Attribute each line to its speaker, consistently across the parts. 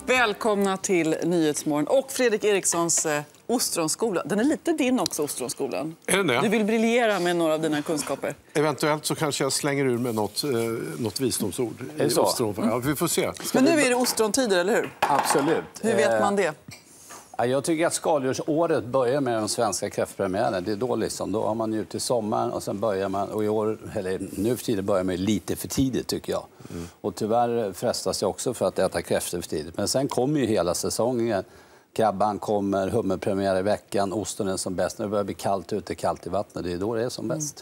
Speaker 1: Välkomna till Nyhetsmorgon och Fredrik Erikssons ostronskola. Den är lite din också, ostronskolan.
Speaker 2: Är det?
Speaker 1: Du vill briljera med några av dina kunskaper.
Speaker 2: Eventuellt så kanske jag slänger ur med något visdomsord.
Speaker 3: Är det så?
Speaker 2: Ja, vi får se.
Speaker 1: Men nu är det ostrontider, eller hur?
Speaker 3: Absolut.
Speaker 1: Hur vet man det?
Speaker 3: Jag tycker att skaldjursåret börjar med de svenska kräftpremiärerna. Det är då liksom. Då har man ju till sommaren och sen börjar man, och i år, eller nu för tiden börjar man lite för tidigt tycker jag. Och tyvärr frestas jag också för att äta kräftor för tidigt. Men sen kommer ju hela säsongen. Krabban kommer, hummerpremiär i veckan, osten är som bäst. När det börjar bli kallt ute, kallt i vattnet, det är då det är som bäst.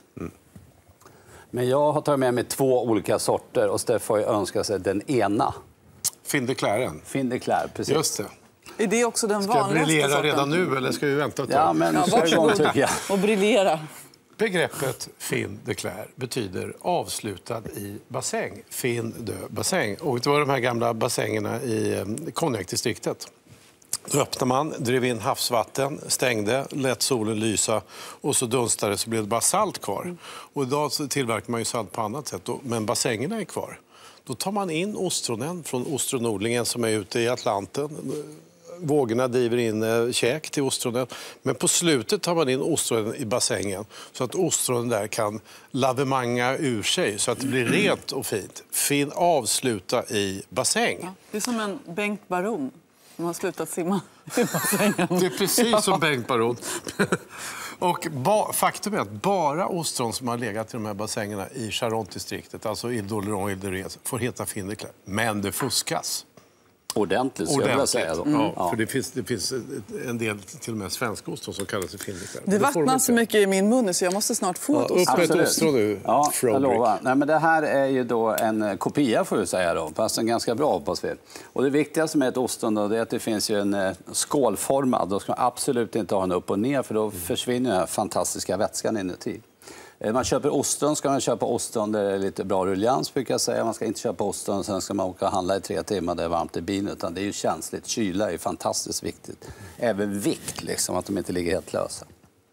Speaker 3: Men jag har tagit med mig 2 olika sorter och Steff har ju önskat sig den ena.
Speaker 2: Fin de Claren.
Speaker 3: Fin de Clare, precis.
Speaker 2: Just det.
Speaker 1: Är det också den
Speaker 2: Ska jag
Speaker 1: vanligaste
Speaker 2: briljera
Speaker 1: sorten?
Speaker 2: redan nu eller ska vi vänta ett tag?
Speaker 3: Ja, men
Speaker 1: varsågod
Speaker 3: tycker jag.
Speaker 1: och briljera.
Speaker 2: Begreppet fin de Clare betyder avslutad i bassäng. Fin de bassäng. Och det var de här gamla bassängerna i Konjakdistriktet. Då öppnade man, drev in havsvatten, stängde, lät solen lysa och så dunstade det så blev det bara salt kvar. Och idag så tillverkar man ju salt på annat sätt, men bassängerna är kvar. Då tar man in ostronen från ostronodlingen som är ute i Atlanten. Vågorna driver in käk till ostronen. Men på slutet tar man in ostronen i bassängen så att ostronen där kan lavemanga ur sig så att det blir rent och fint. Fin avsluta i bassäng.
Speaker 1: Ja, det är som en Bengt Baron som har slutat simma i bassängen.
Speaker 2: Det är precis som Bengt Baron. Och faktum är att bara ostron som har legat i de här bassängerna i Charente-distriktet, alltså i Doleron och Ile-de-Rez, får heta fin de Clare. Men det fuskas.
Speaker 3: Ordentligt, ska jag vilja säga. Då.
Speaker 2: Ja, för det finns en del till och med svenska ostron som kallas för fin de Clare.
Speaker 1: Det vattnar så mycket i min mun så jag måste snart få ett ostron.
Speaker 2: Upp med ett ostron nu,
Speaker 3: ja,
Speaker 2: Fredrik.
Speaker 3: jag lovar. Nej, men det här är ju då en kopia får vi säga då, fast en ganska bra hoppas vi. Och det viktigaste med ett ostron då, det är att det finns ju en skålformad. Då ska man absolut inte ha den upp och ner för då försvinner den här fantastiska vätskan inuti. Man köper ostron ska man köpa ostron där det är lite bra ruljans brukar jag säga. Man ska inte köpa ostron och sen ska man åka och handla i 3 timmar där det är varmt i bilen. Utan det är ju känsligt. Kyla är fantastiskt viktigt. Även vikt, liksom, att de inte ligger helt lösa.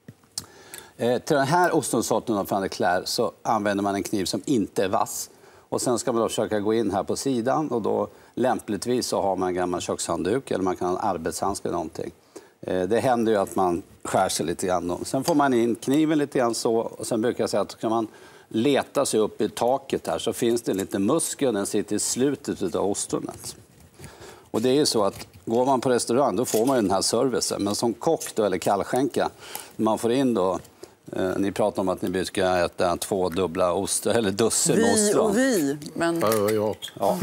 Speaker 3: Till den här ostronsorten av fin de Clare så använder man en kniv som inte är vass. Och sen ska man då försöka gå in här på sidan och då lämpligtvis så har man en gammal kökshandduk eller man kan ha en arbetshandske eller någonting. Det händer ju att man skär sig lite grann. Sen får man in kniven lite grann så och sen brukar jag säga att kan man leta sig upp i taket här så finns det en liten muskel, den sitter i slutet av ostronet. Och det är ju så att går man på restaurang då får man ju den här servicen. Men som kock då, eller kallskänka, man får in då, ni pratar om att ni ska äta 2 dubbla ostron eller dussin med ostron.
Speaker 1: Vi och vi, men...
Speaker 2: Ja.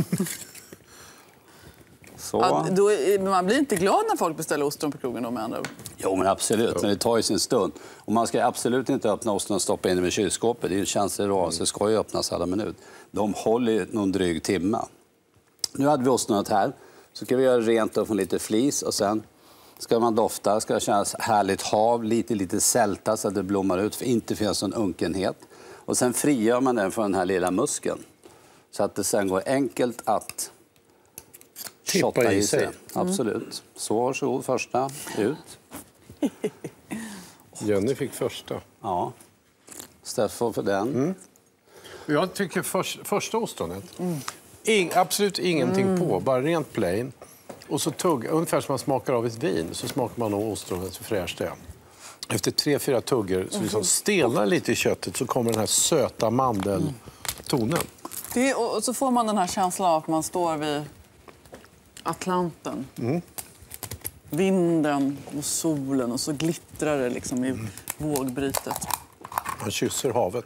Speaker 1: Så. Ja, man blir inte glad när folk beställer ostron på krogen då med andra ord.
Speaker 3: Jo, men absolut. Men det tar ju sin stund. Och man ska absolut inte öppna ostron och stoppa in dem i kylskåpet. Det är ju känsligt råd, så det ska ju öppnas alla minut. De håller ju någon dryg timme. Nu hade vi ostronet här. Så ska vi göra rent och få lite flis. Och sen ska man dofta. Ska det kännas härligt hav, lite sälta så att det blommar ut. För inte finns någon unkenhet. Och sen frigör man den från den här lilla muskeln. Så att det sen går enkelt att...
Speaker 2: Tippa i sig.
Speaker 3: Absolut. Så varsågod första, ut.
Speaker 2: Jenny fick första.
Speaker 3: Ja. Steffo för den.
Speaker 2: Jag tycker första ostronet. Absolut ingenting på, bara rent plain. Och så ungefär som man smakar av ett vin så smakar man av ostronet så fräscht det. Efter 3-4 tuggor så liksom stelnar lite i köttet så kommer den här söta mandeltonen.
Speaker 1: Och så får man den här känslan av att man står vid Atlanten. Vinden och solen och så glittrar det liksom i vågbrytet.
Speaker 2: Man kysser havet.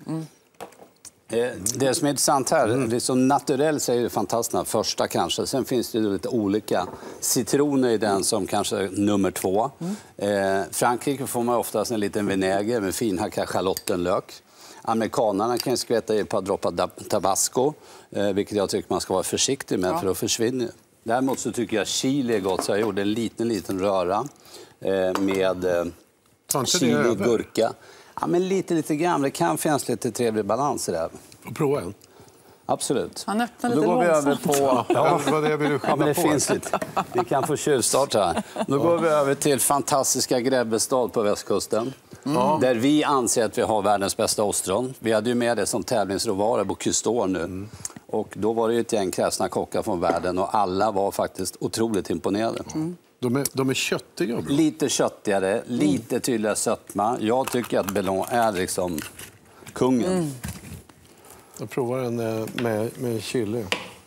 Speaker 3: Det som är intressant här, det är så naturellt så är det fantastiskt första kanske. Sen finns det lite olika. Citroner är den som kanske är nummer 2. Frankrike får man oftast en liten vinäger med finhackad schalottenlök. Amerikanerna kan skvätta i ett par droppar tabasco, vilket jag tycker man ska vara försiktig med för att försvinna. Däremot så tycker jag chili är gott, så jag gjorde en liten röra med chili, gurka. Ja, men lite grann. Det kan finnas lite trevlig balans i det här.
Speaker 2: Får prova en?
Speaker 3: Absolut.
Speaker 1: Han öppnar lite
Speaker 3: då går vi över
Speaker 1: långsamt.
Speaker 3: på...
Speaker 2: Ja, det var det jag ville skynda
Speaker 3: men det
Speaker 2: på.
Speaker 3: finns lite. Vi kan få tjuvstart här. Då går vi över till fantastiska Grebbestad på västkusten. Där vi anser att vi har världens bästa ostron. Vi hade ju med det som tävlingsråvara på Cousteau nu. Och då var det ju ett gäng kräsna kockar från världen och alla var faktiskt otroligt imponerade.
Speaker 2: De är köttiga och bra.
Speaker 3: Lite köttigare, lite tydligare sötma. Jag tycker att Bellon är liksom kungen.
Speaker 2: Jag provar en med chili.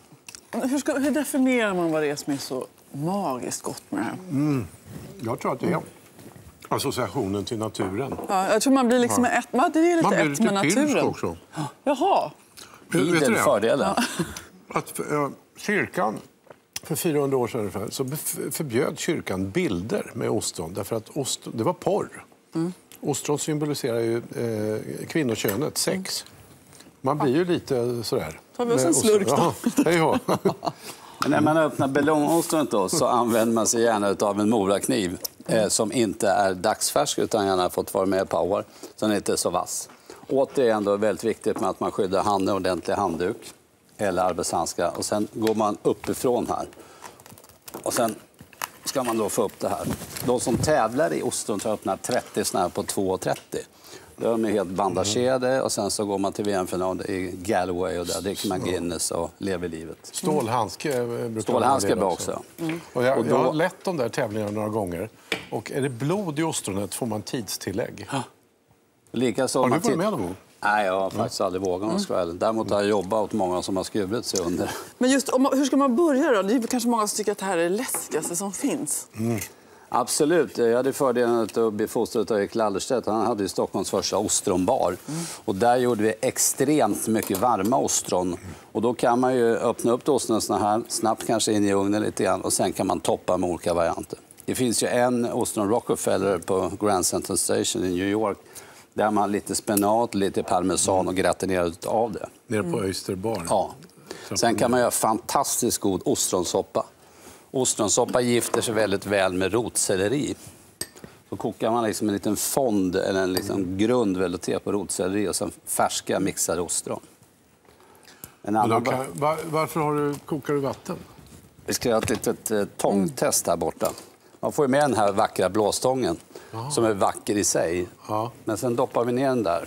Speaker 1: Hur definierar man vad det är som är så magiskt gott med det här?
Speaker 2: Jag tror att det är associationen till naturen.
Speaker 1: Ja, jag tror man blir liksom ett, det är lite
Speaker 2: Man blir
Speaker 1: ett
Speaker 2: lite
Speaker 1: med
Speaker 2: pilsk
Speaker 1: naturen.
Speaker 2: också.
Speaker 1: Jaha.
Speaker 2: Vet du
Speaker 3: Idel
Speaker 2: det?
Speaker 3: fördelar.
Speaker 2: Att kyrkan, för 400 år sedan ungefär, så förbjöd kyrkan bilder med ostron. Därför att det var porr. Ostron symboliserar ju kvinnokönet, sex. Man blir ju lite sådär.
Speaker 1: Tar vi oss en slurk då?
Speaker 2: Ja.
Speaker 3: När man öppnar Bellonostronet då, så använder man sig gärna av en morakniv som inte är dagsfärsk utan gärna har fått vara med ett par år. Så den är inte så vass. Återigen då är det väldigt viktigt med att man skyddar handen med ordentlig handduk eller arbetshandskar. Och sen går man uppifrån här. Och sen ska man då få upp det här. De som tävlar i ostron tror jag öppnar 30 såna här på 2,30. De är helt bandagerade och sen så går man till VM-final i Galway och där dricker man Guinness och lever livet.
Speaker 2: Stålhandske brukar
Speaker 3: Stålhandske är bra också.
Speaker 2: Och jag har lett de där tävlingarna några gånger. Och är det blod i ostronet får man tidstillägg.
Speaker 3: Likaså
Speaker 2: Har du varit med någon gång?
Speaker 3: Nej, jag har faktiskt aldrig vågat. Däremot har jag jobbat åt många som har skurit sig under.
Speaker 1: Men just, hur ska man börja då? Det är kanske många som tycker att det här är det läskigaste som finns.
Speaker 3: Absolut. Jag hade fördelen att bli fostrad av Erik Lallerstedt. Han hade ju Stockholms första ostronbar. Och där gjorde vi extremt mycket varma ostron. Och då kan man ju öppna upp ostronen så här, snabbt kanske in i ugnen lite grann. Och sen kan man toppa med olika varianter. Det finns ju en ostron Rockefeller på Grand Central Station i New York. Där man lite spenat, lite parmesan och gratinerar av det.
Speaker 2: Nere på Österbar.
Speaker 3: Ja. Sen kan man göra fantastiskt god ostronsoppa. Ostronsoppa gifter sig väldigt väl med rotselleri. Så kokar man liksom en liten fond eller en liksom grundvelouté på rotselleri och sen färska mixade ostron.
Speaker 2: Varför kokar du vatten?
Speaker 3: Vi ska göra ett litet tångtest här borta. Man får ju med den här vackra blåstången som är vacker i sig.
Speaker 2: Ja.
Speaker 3: Men sen doppar vi ner den där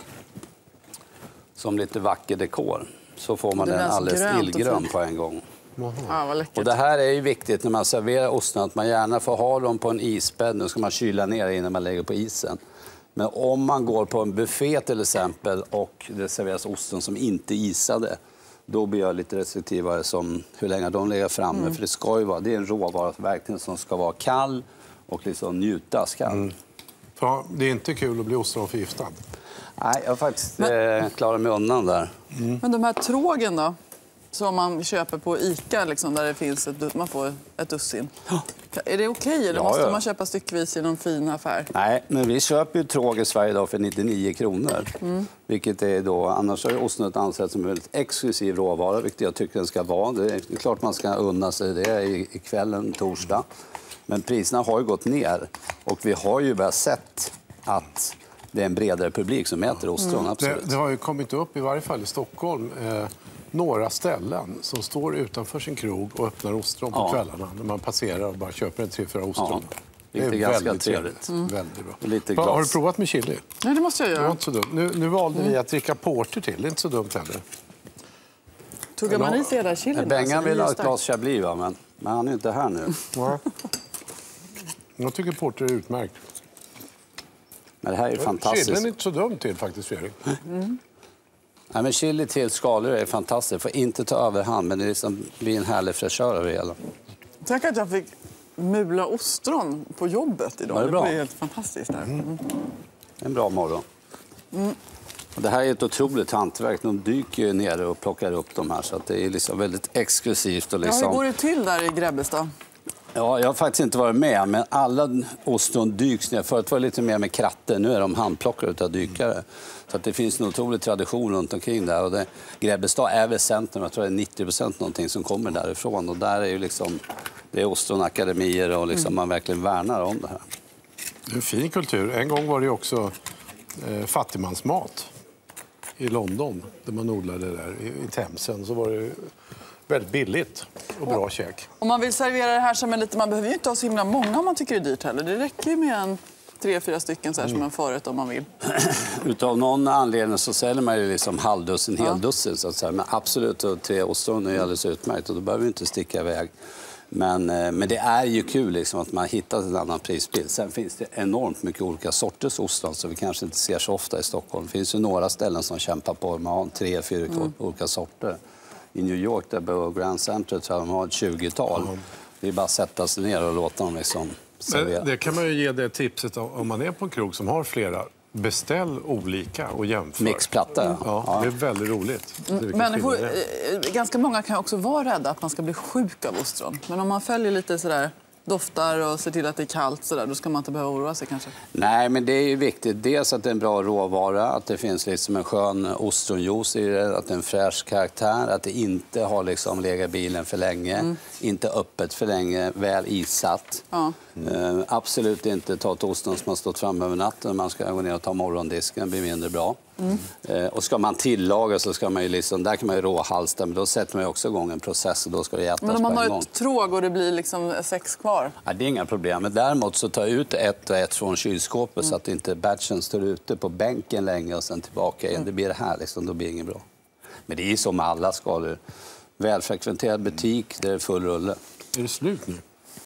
Speaker 3: som lite vacker dekor. Så får man den alldeles illgrön på en gång.
Speaker 1: Ja, vad läckert.
Speaker 3: Och det här är ju viktigt när man serverar ostron att man gärna får ha dem på en isbädd. Nu ska man kyla ner innan man lägger på isen. Men om man går på en buffé till exempel och det serveras ostron som inte är isade, då blir jag lite restriktivare som hur länge de lägger framme. För det ska ju vara, det är en råvara verkligen som ska vara kall och liksom njutas kall.
Speaker 2: Ja, det är inte kul att bli ostronförgiftad.
Speaker 3: Nej, jag har faktiskt klarat mig undan där.
Speaker 1: Men de här trågen då? Som man köper på ICA, liksom, där det finns man får ett dussin. Är det okej, eller måste man köpa styckvis i någon fin affär?
Speaker 3: Nej, men vi köper ju tråg i Sverige idag för 99 kronor. Vilket är då, annars är ostronet ansett som en väldigt exklusiv råvara, vilket jag tycker den ska vara. Det är klart man ska unna sig det i kvällen, torsdag. Men priserna har ju gått ner och vi har ju bara sett att det är en bredare publik som äter ostron. Absolut.
Speaker 2: Det har ju kommit upp, i varje fall i Stockholm, några ställen som står utanför sin krog och öppnar ostron på kvällarna när man passerar och bara köper en 3-4 ostron.
Speaker 3: Det är ganska trevligt.
Speaker 2: Väldigt bra.
Speaker 3: Lite glas.
Speaker 2: Har du provat med chili?
Speaker 1: Nej, det måste jag
Speaker 2: Det var
Speaker 1: göra.
Speaker 2: inte så dumt. Nu valde vi att dricka porter till. Det är inte så dumt heller.
Speaker 1: Tuggar man i sig hela chilin?
Speaker 3: Bengan vill ha ett glas Chablis, men han är inte här nu.
Speaker 2: Ja. Jag tycker porter är utmärkt.
Speaker 3: Men det här är fantastiskt.
Speaker 2: Chilin är inte så dumt till faktiskt, Fredrik.
Speaker 3: Nej, men chili till skalor är fantastiskt. Får inte ta överhand, men det liksom blir en härlig fräschör av det hela.
Speaker 1: Tänk att jag fick mula ostron på jobbet idag.
Speaker 3: Var det bra?
Speaker 1: var helt fantastiskt. Där.
Speaker 3: En bra morgon. Och det här är ett otroligt hantverk. De dyker ju ner och plockar upp de här. Så att det är liksom väldigt exklusivt. Och liksom...
Speaker 1: hur går det till där i Grebbestad?
Speaker 3: Ja, jag har faktiskt inte varit med, men alla ostron dyks ner. Förut var det lite mer med kratter, nu är de handplockade av dykare. Så att det finns en otrolig tradition runt omkring där. Och Grebbestad är väl centrum, jag tror det är 90% någonting som kommer därifrån. Och där är ju liksom, det är ostronakademier och liksom man verkligen värnar om det här.
Speaker 2: Det är en fin kultur. En gång var det också fattigmansmat i London, där man odlade där i Themsen. Så var det väldigt billigt och bra käk.
Speaker 1: Om man vill servera det här som en lite, man behöver ju inte ha så himla många om man tycker det är dyrt heller. Det räcker ju med 3-4 stycken så här som en förrätt om man vill.
Speaker 3: Utav någon anledning så säljer man ju liksom halvdussin, heldussin så att säga. Men absolut, 3 ostron är alldeles utmärkt och då behöver vi inte sticka iväg. Men det är ju kul liksom att man har hittat en annan prisbild. Sen finns det enormt mycket olika sorters ostron så vi kanske inte ser så ofta i Stockholm. Det finns ju några ställen som kämpar på med 3-4 olika sorter. I New York, där på Grand Central, tror jag de har ett 20-tal. Det är bara att sätta sig ner och låta dem liksom servera.
Speaker 2: Det kan man ju ge det tipset om man är på en krog som har flera. Beställ olika och jämför.
Speaker 3: Mixplatta.
Speaker 2: Ja, det är väldigt roligt.
Speaker 1: Människor, ganska många kan också vara rädda att man ska bli sjuk av ostron. Men om man följer lite sådär, doftar och ser till att det är kallt sådär, då ska man inte behöva oroa sig kanske.
Speaker 3: Nej, men det är ju viktigt. Dels att det är en bra råvara, att det finns liksom en skön ostronjuice i det, att det är en fräsch karaktär, att det inte har liksom legat i bilen för länge, inte öppet för länge, väl isatt. Ja. Absolut inte ta ett ostron som har stått fram över natten. Man ska gå ner och ta morgondisken, det blir mindre bra. Och ska man tillaga så ska man ju liksom, där kan man ju råhalsta, men då sätter man ju också igång en process och då ska det ätas på en gång.
Speaker 1: Men om man har ett tråg och det blir liksom 6 kvar?
Speaker 3: Ja, det är inga problem. Men däremot så ta ut ett och ett från kylskåpet så att inte batchen står ute på bänken länge och sen tillbaka igen. Det blir det här liksom, då blir det inget bra. Men det är ju som med alla skalor. Välfrekventerad butik, det är full rulle.
Speaker 2: Är det slut nu?